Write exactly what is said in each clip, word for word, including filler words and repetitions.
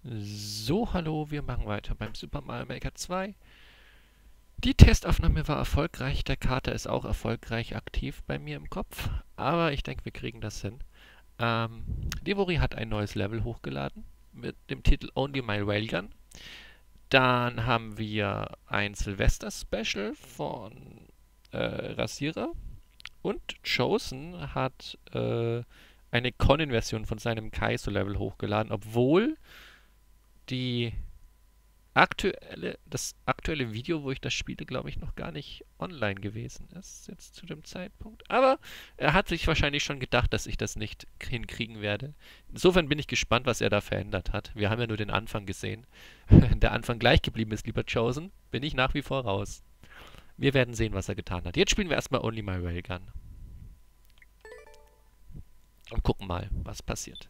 So, hallo, wir machen weiter beim Super Mario Maker zwei. Die Testaufnahme war erfolgreich, der Kater ist auch erfolgreich aktiv bei mir im Kopf, aber ich denke, wir kriegen das hin. Ähm, Devori hat ein neues Level hochgeladen mit dem Titel Only My Railgun. Dann haben wir ein Silvester-Special von äh, Rasierer und Chosen hat äh, eine Conin-Version von seinem Kaizo-Level hochgeladen, obwohl die aktuelle, das aktuelle Video, wo ich das spiele, glaube ich, noch gar nicht online gewesen ist, jetzt zu dem Zeitpunkt. Aber er hat sich wahrscheinlich schon gedacht, dass ich das nicht hinkriegen werde. Insofern bin ich gespannt, was er da verändert hat. Wir haben ja nur den Anfang gesehen. Wenn der Anfang gleich geblieben ist, lieber Chosen, bin ich nach wie vor raus. Wir werden sehen, was er getan hat. Jetzt spielen wir erstmal Only My Railgun. Und gucken mal, was passiert.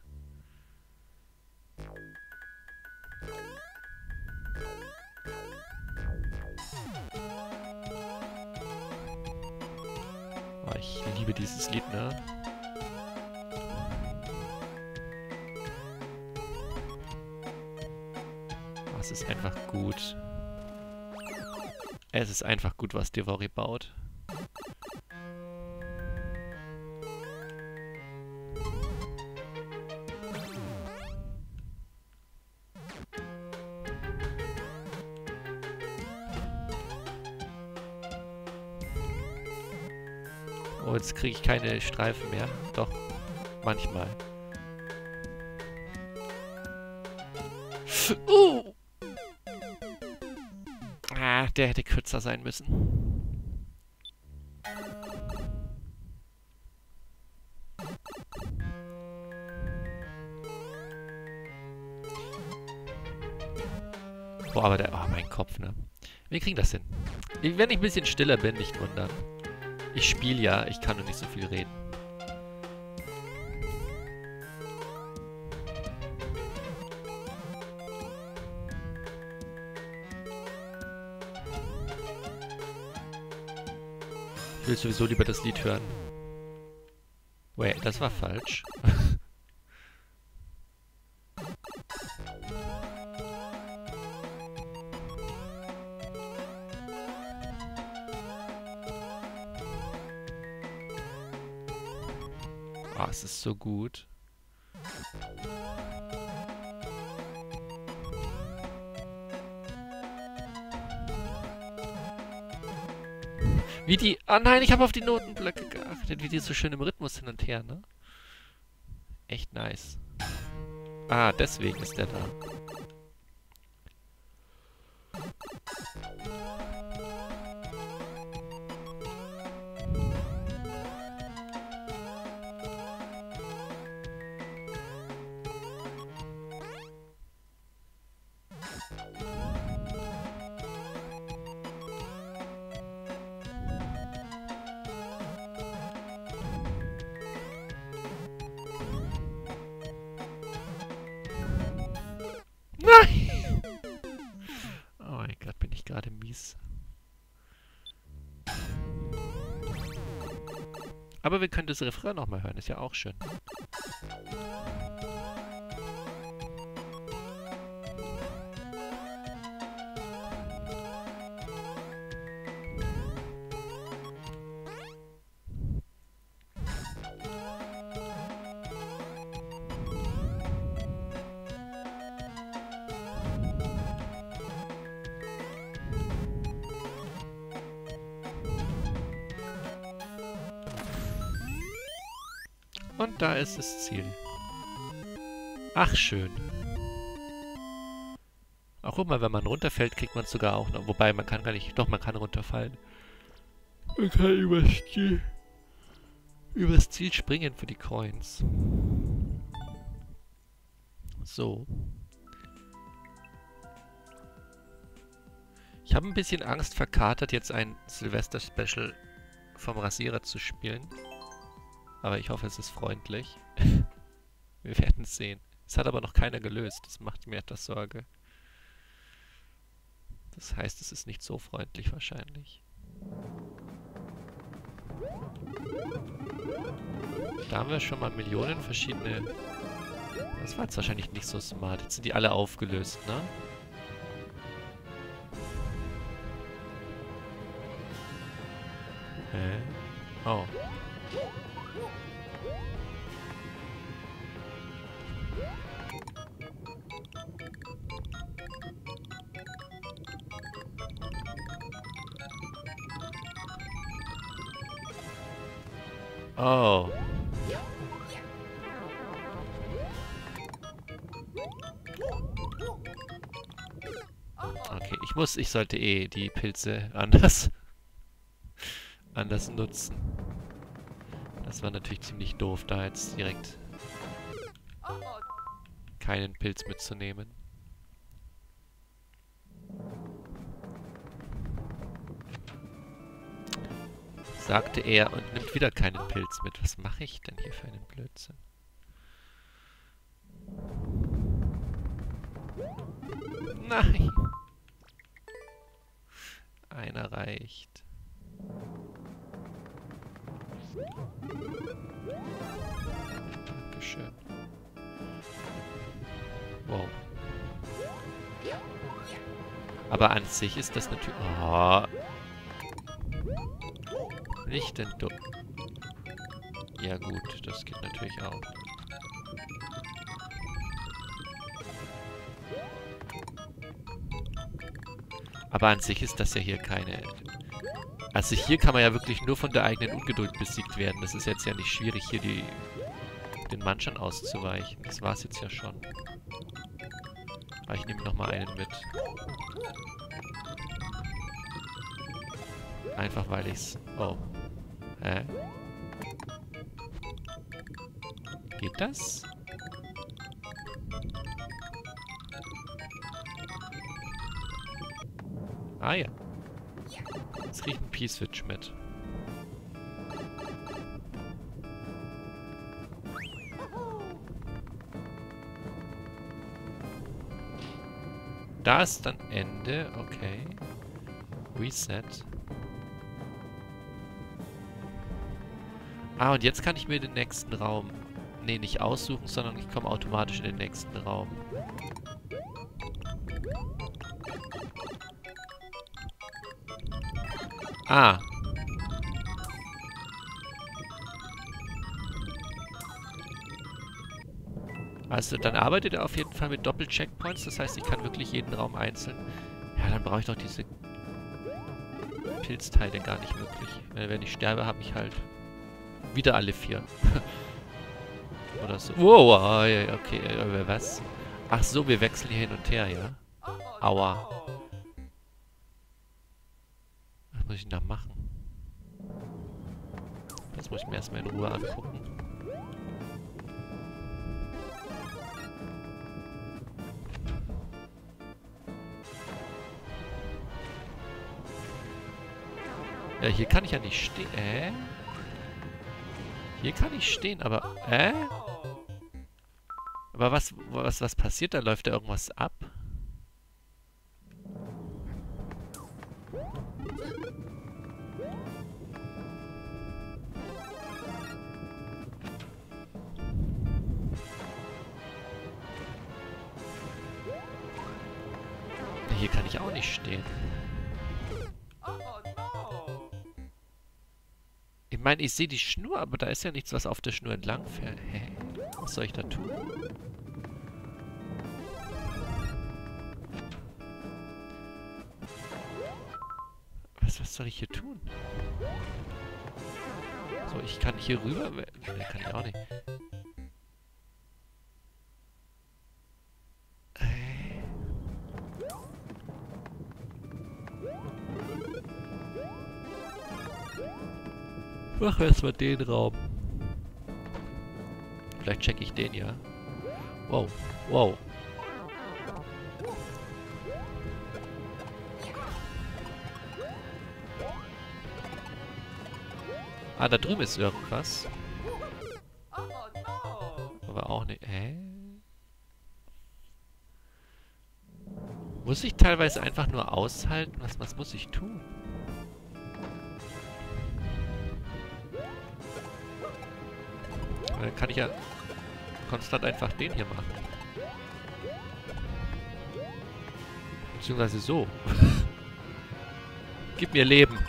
Oh, ich liebe dieses Lied, ne? Oh, es ist einfach gut. Es ist einfach gut, was Devori baut. Oh, jetzt kriege ich keine Streifen mehr. Doch, manchmal. Uh! Ah, der hätte kürzer sein müssen. Boah, aber der... Oh, mein Kopf, ne? Wir kriegen das hin. Wenn ich ein bisschen stiller bin, nicht wundern. Ich spiele ja, ich kann nur nicht so viel reden. Ich will sowieso lieber das Lied hören. Wait, das war falsch. Oh, es ist so gut. Wie die... Oh nein, ich habe auf die Notenblöcke geachtet. Wie die so schön im Rhythmus hin und her, ne? Echt nice. Ah, deswegen ist der da. Nein! Oh mein Gott, bin ich gerade mies. Aber wir können das Refrain nochmal hören, ist ja auch schön. Und da ist das Ziel. Ach, schön. Ach, guck mal, wenn man runterfällt, kriegt man es sogar auch noch. Wobei, man kann gar nicht... Doch, man kann runterfallen. Man kann übers Ziel... übers Ziel springen für die Coins. So. Ich habe ein bisschen Angst, verkatert jetzt ein Silvester-Special vom Rasierer zu spielen. Aber ich hoffe, es ist freundlich. Wir werden es sehen. Es hat aber noch keiner gelöst. Das macht mir etwas Sorge. Das heißt, es ist nicht so freundlich wahrscheinlich. Da haben wir schon mal Millionen verschiedene Das war jetzt wahrscheinlich nicht so smart. Jetzt sind die alle aufgelöst, ne? Hä? Oh. Oh. Okay, ich muss, ich sollte eh die Pilze anders, anders nutzen. Das war natürlich ziemlich doof, da jetzt direkt keinen Pilz mitzunehmen. Sagte er und nimmt wieder keinen Pilz mit. Was mache ich denn hier für einen Blödsinn? Nein! Einer reicht. Dankeschön. Wow. Aber an sich ist das natürlich... Oh. Nicht denn dumm. Ja gut, das geht natürlich auch. Aber an sich ist das ja hier keine... Also hier kann man ja wirklich nur von der eigenen Ungeduld besiegt werden. Das ist jetzt ja nicht schwierig, hier die den Manchern auszuweichen. Das war's jetzt ja schon. Aber ich nehme nochmal einen mit. Einfach weil ich's... Oh. Hä? Geht das? Ah ja. Jetzt riecht ein P-Switch mit. Da ist dann Ende. Okay. Reset. Ah, und jetzt kann ich mir den nächsten Raum... Nee, nicht aussuchen, sondern ich komme automatisch in den nächsten Raum. Ah. Also dann arbeitet er auf jeden Fall mit Doppel-Checkpoints. Das heißt, ich kann wirklich jeden Raum einzeln... Ja, dann brauche ich doch diese Pilzteile gar nicht wirklich. Wenn ich sterbe, habe ich halt wieder alle vier. Oder so. Wow, okay, was? Ach so, wir wechseln hier hin und her, ja? Aua. Was muss ich denn da machen? Das muss ich mir erstmal in Ruhe angucken. Ja, hier kann ich ja nicht stehen. Äh? Hier kann ich stehen, aber... Äh? Aber was, was, was passiert? Da läuft da irgendwas ab? Hier kann ich auch nicht stehen. Ich meine, ich sehe die Schnur, aber da ist ja nichts, was auf der Schnur entlang fährt. Hä? Was soll ich da tun? Was, was soll ich hier tun? So, ich kann hier rüber... Ne, kann ich auch nicht. Mach erstmal den Raum. Vielleicht check ich den ja. Wow, wow. Ah, da drüben ist irgendwas. Aber auch nicht. Hä? Muss ich teilweise einfach nur aushalten? Was, was muss ich tun? Dann kann ich ja... konstant einfach den hier machen. Beziehungsweise so. Gib mir Leben.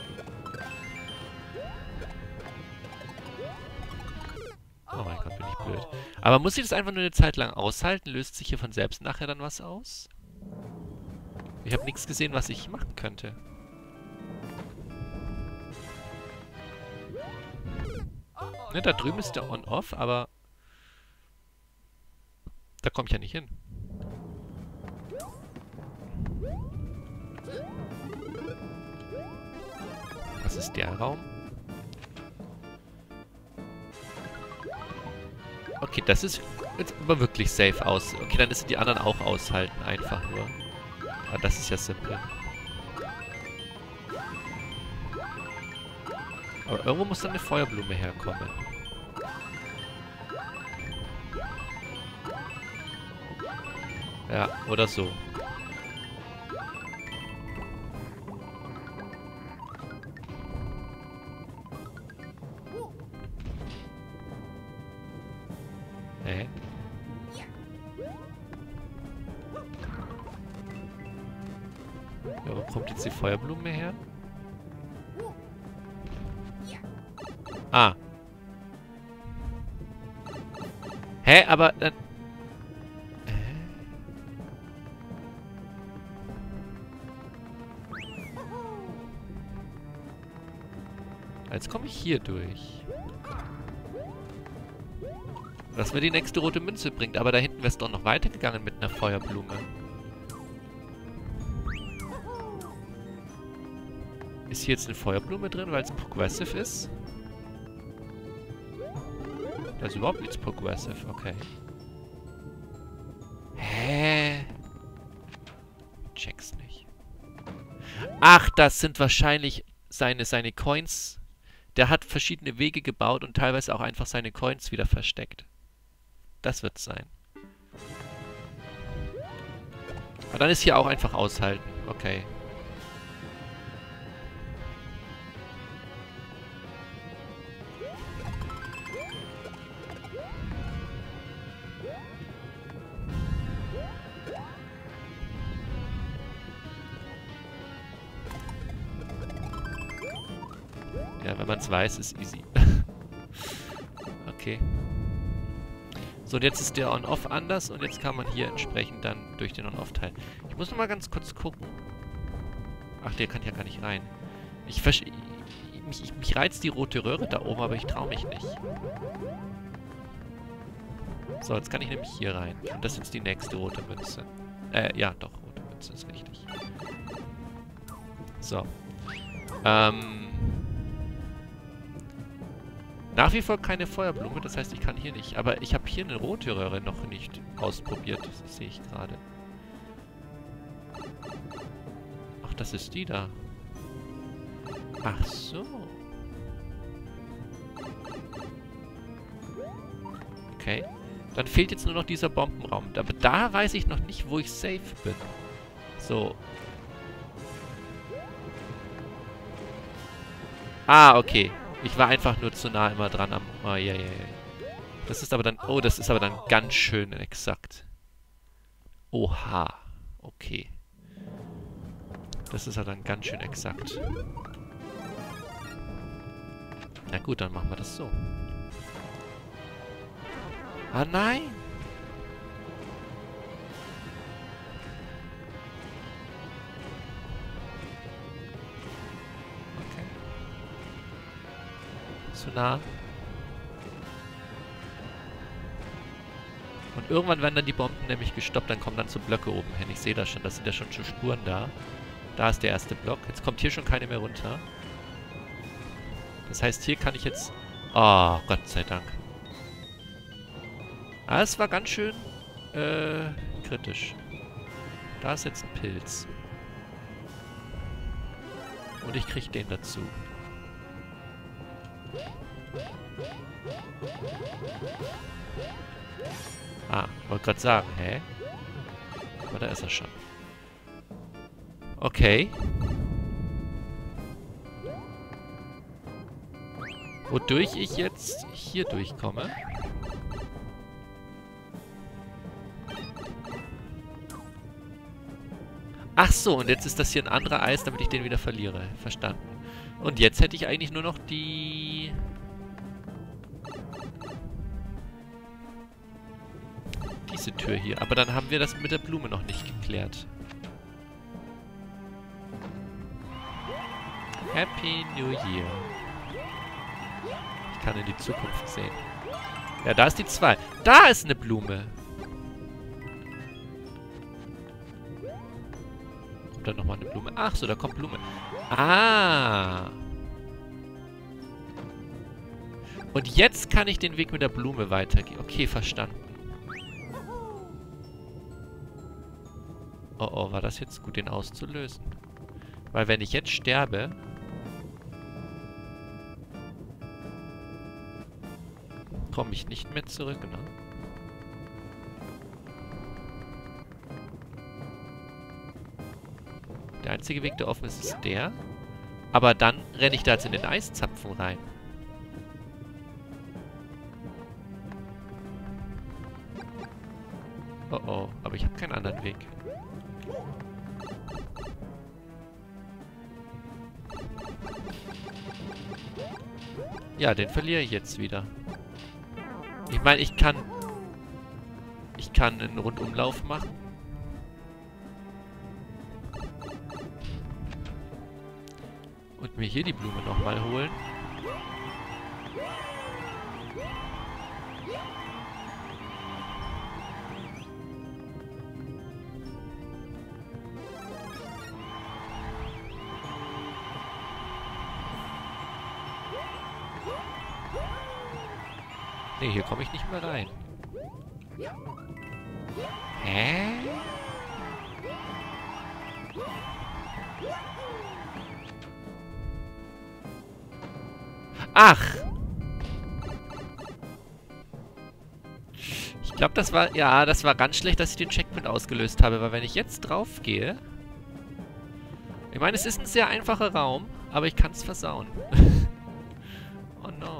Oh mein Gott, bin ich blöd. Aber muss ich das einfach nur eine Zeit lang aushalten? Löst sich hier von selbst nachher dann was aus? Ich habe nichts gesehen, was ich machen könnte. Ne, da drüben ist der On-Off, aber da komme ich ja nicht hin. Was ist der Raum? Okay, das ist jetzt aber wirklich safe aus. Okay, dann müssen die anderen auch aushalten, einfach nur. Aber das ist ja simpel. Aber irgendwo muss dann eine Feuerblume herkommen. Ja, oder so. Hä? Ja, wo kommt jetzt die Feuerblume her? Ah. Hä, aber dann... Äh? Jetzt komme ich hier durch. Was mir die nächste rote Münze bringt. Aber da hinten wäre es doch noch weitergegangen mit einer Feuerblume. Ist hier jetzt eine Feuerblume drin, weil es progressive ist? Da ist überhaupt nichts progressive, okay. Hä? Check's nicht. Ach, das sind wahrscheinlich seine, seine Coins. Der hat verschiedene Wege gebaut und teilweise auch einfach seine Coins wieder versteckt. Das wird's sein. Aber dann ist hier auch einfach aushalten. Okay. Ja, wenn man es weiß, ist easy. Okay. So, und jetzt ist der On-Off anders und jetzt kann man hier entsprechend dann durch den On-Off teilen. Ich muss noch mal ganz kurz gucken. Ach, der kann ja gar nicht rein. Ich versch... Mich, ich, mich reizt die rote Röhre da oben, aber ich traue mich nicht. So, jetzt kann ich nämlich hier rein. Und das ist jetzt die nächste rote Münze. Äh, ja, doch, rote Münze ist richtig. So. Ähm... Nach wie vor keine Feuerblume, das heißt, ich kann hier nicht. Aber ich habe hier eine rote Röhre noch nicht ausprobiert. Das sehe ich gerade. Ach, das ist die da. Ach so. Okay. Dann fehlt jetzt nur noch dieser Bombenraum. Aber da weiß ich noch nicht, wo ich safe bin. So. Ah, okay. Ich war einfach nur zu nah immer dran am... Oh, ja, ja, ja. Das ist aber dann... Oh, das ist aber dann ganz schön exakt. Oha. Okay. Das ist aber dann ganz schön exakt. Na gut, dann machen wir das so. Ah, nein! Zu nah. Und irgendwann werden dann die Bomben nämlich gestoppt, dann kommen dann so Blöcke oben hin. Ich sehe das schon, das sind ja schon so Spuren da. Da ist der erste Block. Jetzt kommt hier schon keine mehr runter. Das heißt, hier kann ich jetzt... Oh, Gott sei Dank. Ah, es war ganz schön äh, kritisch. Da ist jetzt ein Pilz. Und ich kriege den dazu. Ah, wollte gerade sagen, hä? Aber da ist er schon. Okay. Wodurch ich jetzt hier durchkomme. Ach so, und jetzt ist das hier ein anderer Eis, damit ich den wieder verliere. Verstanden. Und jetzt hätte ich eigentlich nur noch die... diese Tür hier. Aber dann haben wir das mit der Blume noch nicht geklärt. Happy New Year. Ich kann in die Zukunft sehen. Ja, da ist die zwei. Da ist eine Blume. Kommt da nochmal eine Blume? Ach so, da kommt Blume. Ah. Und jetzt kann ich den Weg mit der Blume weitergehen. Okay, verstanden. Oh oh, war das jetzt gut, den auszulösen? Weil wenn ich jetzt sterbe... komme ich nicht mehr zurück, ne? Der einzige Weg, der offen ist, ist der. Aber dann renne ich da jetzt in den Eiszapfen rein. Oh oh, aber ich habe keinen anderen Weg. Ja, den verliere ich jetzt wieder. Ich meine, ich kann... Ich kann einen Rundumlauf machen. Und mir hier die Blume nochmal holen. Nee, hier komme ich nicht mehr rein. Hä? Ach! Ich glaube, das war... Ja, das war ganz schlecht, dass ich den Checkpoint ausgelöst habe, weil wenn ich jetzt drauf gehe... Ich meine, es ist ein sehr einfacher Raum, aber ich kann es versauen. Oh no.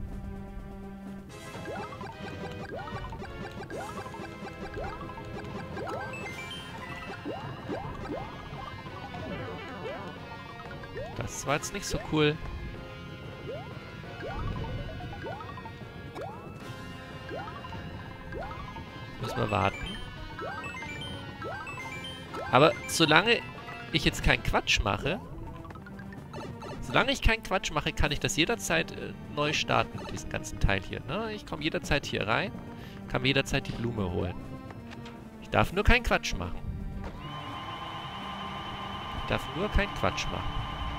Das war jetzt nicht so cool. Müssen wir warten. Aber solange ich jetzt keinen Quatsch mache... Solange ich keinen Quatsch mache, kann ich das jederzeit äh, neu starten, diesen ganzen Teil hier. Ne? Ich komme jederzeit hier rein, kann mir jederzeit die Blume holen. Ich darf nur keinen Quatsch machen. Ich darf nur keinen Quatsch machen.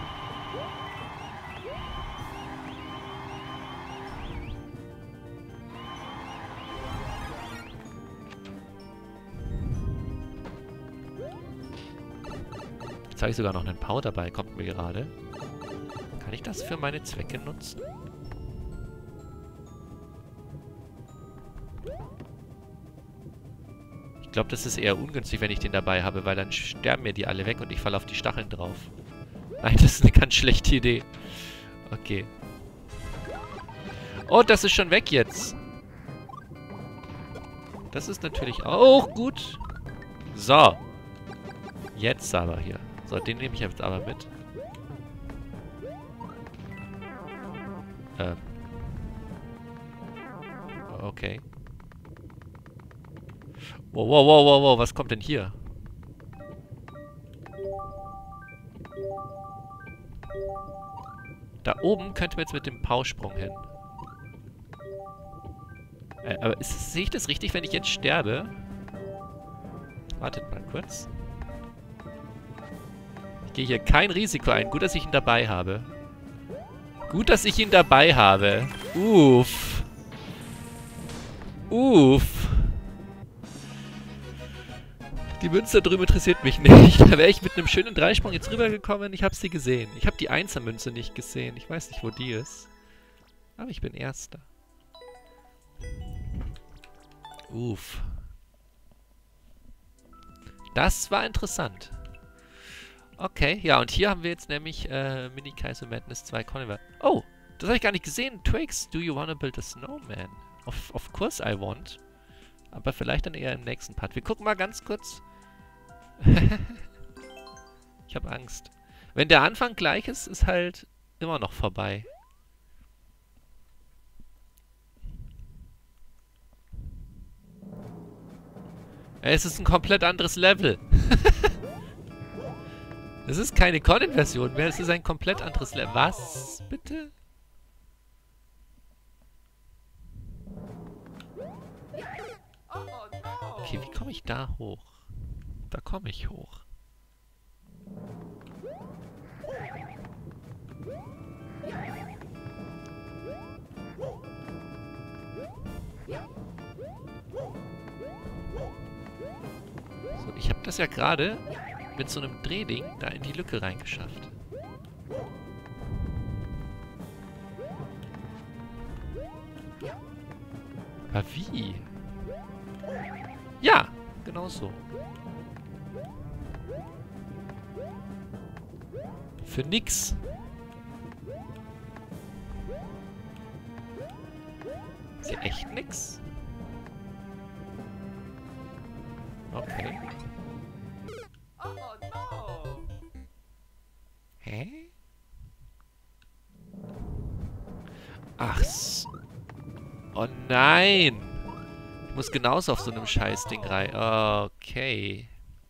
Jetzt habe ich sogar noch einen Power dabei, kommt mir gerade. Kann ich das für meine Zwecke nutzen? Ich glaube, das ist eher ungünstig, wenn ich den dabei habe, weil dann sterben mir die alle weg und ich falle auf die Stacheln drauf. Nein, das ist eine ganz schlechte Idee. Okay. Oh, das ist schon weg jetzt. Das ist natürlich auch gut. So. Jetzt aber hier. So, den nehme ich jetzt aber mit. Ähm. Okay. Wow, wow, wow, wow, wow, was kommt denn hier? Da oben könnten wir jetzt mit dem Pausprung hin. Äh, aber ist, sehe ich das richtig, wenn ich jetzt sterbe? Wartet mal kurz. Ich gehe hier kein Risiko ein. Gut, dass ich ihn dabei habe. Gut, dass ich ihn dabei habe. Uff. Uff. Die Münze da drüben interessiert mich nicht. Da wäre ich mit einem schönen Dreisprung jetzt rübergekommen. Ich habe sie gesehen. Ich habe die Einser-Münze nicht gesehen. Ich weiß nicht, wo die ist. Aber ich bin Erster. Uff. Das war interessant. Okay, ja, und hier haben wir jetzt nämlich äh, Mini Kaizo Madness zwei Carnival. Oh, das habe ich gar nicht gesehen. Twix, do you wanna build a snowman? Of, of course I want. Aber vielleicht dann eher im nächsten Part. Wir gucken mal ganz kurz. Ich habe Angst. Wenn der Anfang gleich ist, ist halt immer noch vorbei. Es ist ein komplett anderes Level. Es ist keine Con-Inversion mehr, es ist ein komplett anderes Level. Was? Bitte? Okay, wie komme ich da hoch? Da komme ich hoch. So, ich habe das ja gerade mit so einem Drehding da in die Lücke reingeschafft. Aber wie? Ja, genau so. Für nix. Ist hier echt nix? Okay. Hä? Ach so. Oh nein! Ich muss genauso auf so einem Scheißding rein. Okay.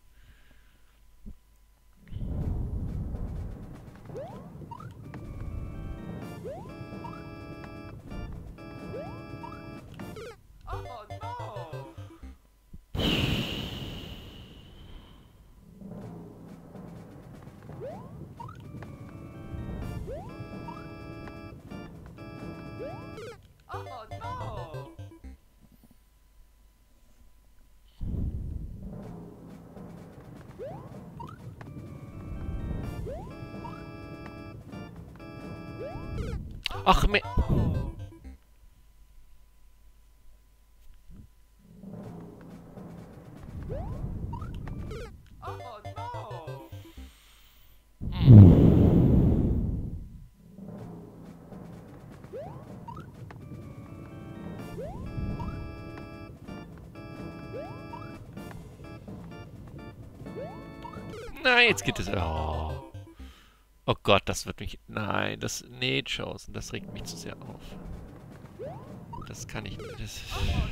Ach, me... Nein, jetzt geht es... Oh. Oh Gott, das wird mich... Nein, das... Nee, Chosen, das regt mich zu sehr auf. Das kann ich nicht... Das...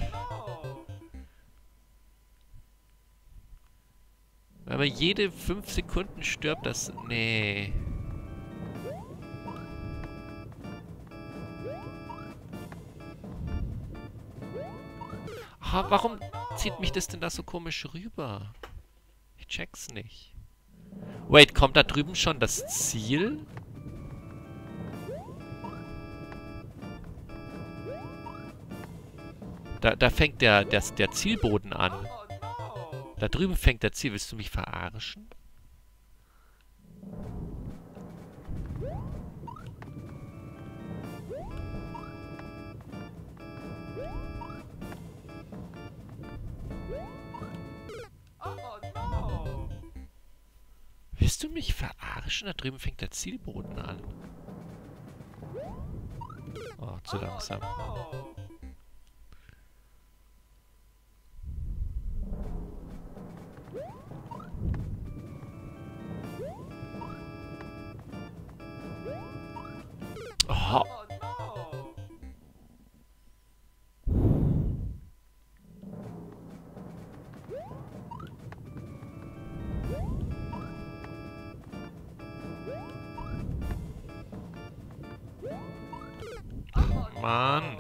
Wenn man jede fünf Sekunden stirbt, das... Nee. Ah, warum zieht mich das denn da so komisch rüber? Ich check's nicht. Wait, kommt da drüben schon das Ziel? Da, da fängt der, der, der Zielboden an. Da drüben fängt der Ziel. Willst du mich verarschen? Willst du mich verarschen? Da drüben fängt der Zielboden an. Oh, zu langsam. Oh. Mann.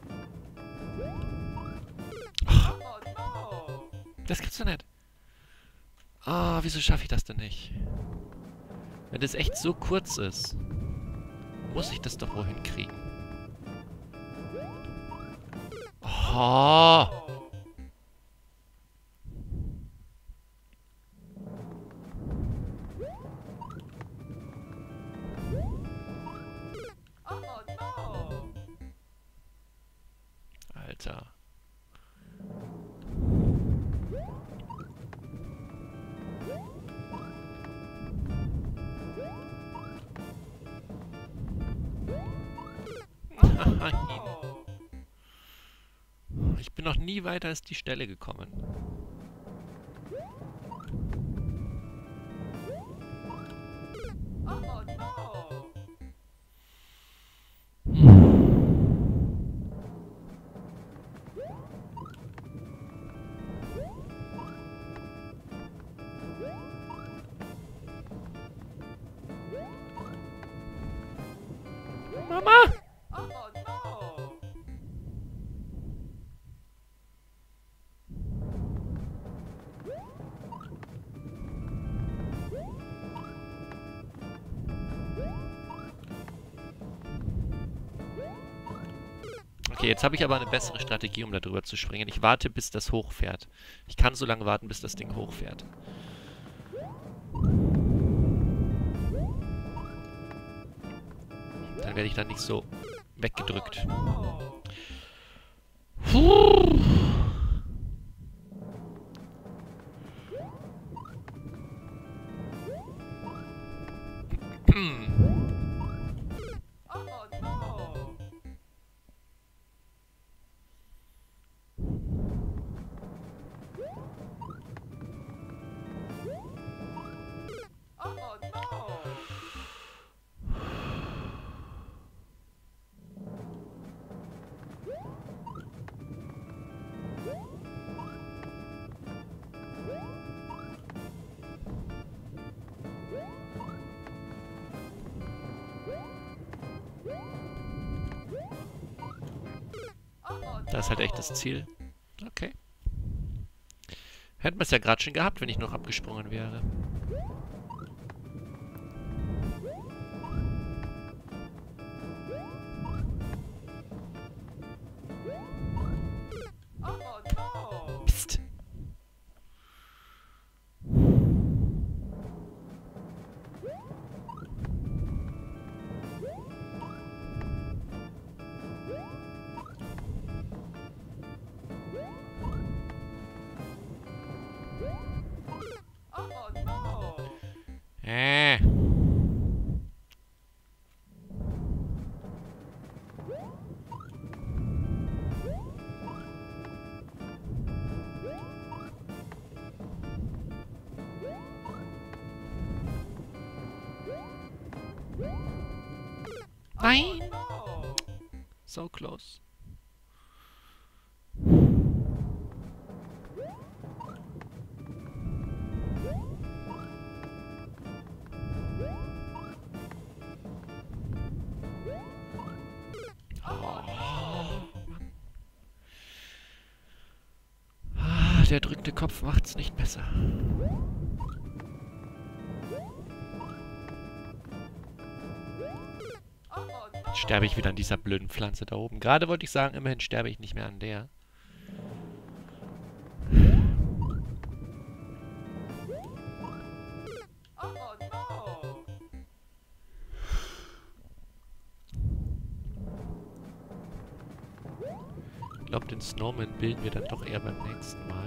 Das gibt's doch nicht. Ah, wieso schaffe ich das denn nicht? Wenn das echt so kurz ist, muss ich das doch wohl hinkriegen. Oh. Alter. Ich bin noch nie weiter als die Stelle gekommen. Mama! Okay, jetzt habe ich aber eine bessere Strategie, um da drüber zu springen. Ich warte, bis das hochfährt. Ich kann so lange warten, bis das Ding hochfährt. Dann werde ich dann nicht so weggedrückt. Puh. Das ist halt echt das Ziel. Okay. Hätten wir es ja gerade schon gehabt, wenn ich noch abgesprungen wäre. Psst. Äh. Nein! So close. Der drückte Kopf macht's nicht besser. Jetzt sterbe ich wieder an dieser blöden Pflanze da oben. Gerade wollte ich sagen, immerhin sterbe ich nicht mehr an der. Ich glaube, den Snowman bilden wir dann doch eher beim nächsten Mal.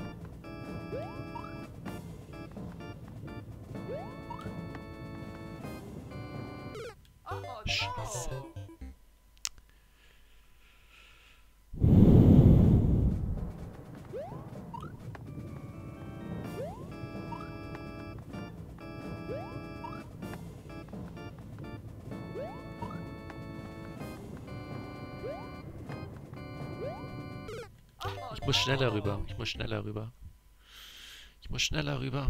Scheiße. Ich muss schneller rüber. Ich muss schneller rüber. Ich muss schneller rüber.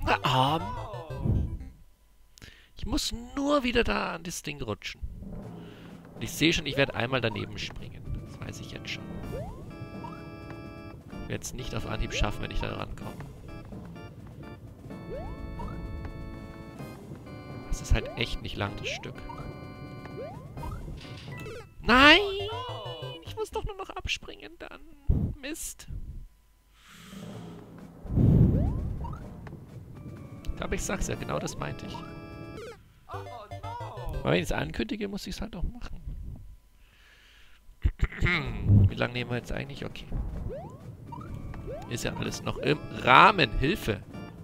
Na, um. Ich muss nur wieder da an das Ding rutschen. Und ich sehe schon, ich werde einmal daneben springen. Das weiß ich jetzt schon. Ich werde es nicht auf Anhieb schaffen, wenn ich da rankomme. Das ist halt echt nicht lang, das Stück. Nein! Ich muss doch nur noch abspringen dann. Mist. Aber ich sag's ja, genau das meinte ich. Aber wenn ich es ankündige, muss ich es halt auch machen. Wie lange nehmen wir jetzt eigentlich? Okay. Ist ja alles noch im Rahmen. Hilfe!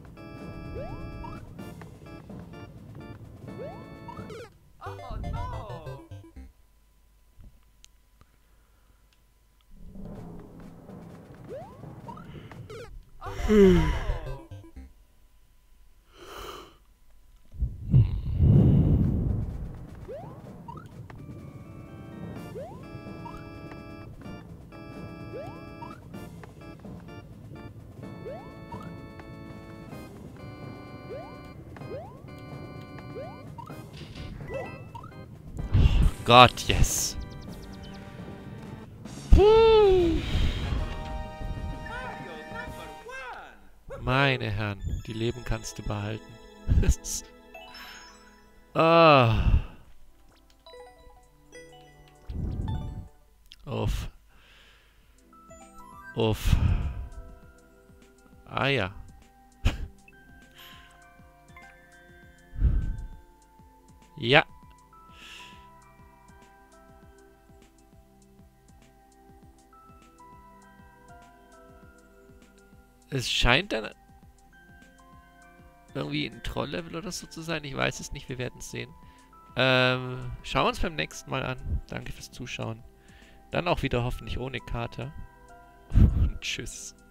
Hm. Gott, yes. Puh. Meine Herren, die Leben kannst du behalten. Ah. Uff. Uff. Ah ja. Ja. Es scheint dann irgendwie ein Troll-Level oder so zu sein. Ich weiß es nicht, wir werden es sehen. Ähm, schauen wir uns beim nächsten Mal an. Danke fürs Zuschauen. Dann auch wieder hoffentlich ohne Kater. Und tschüss.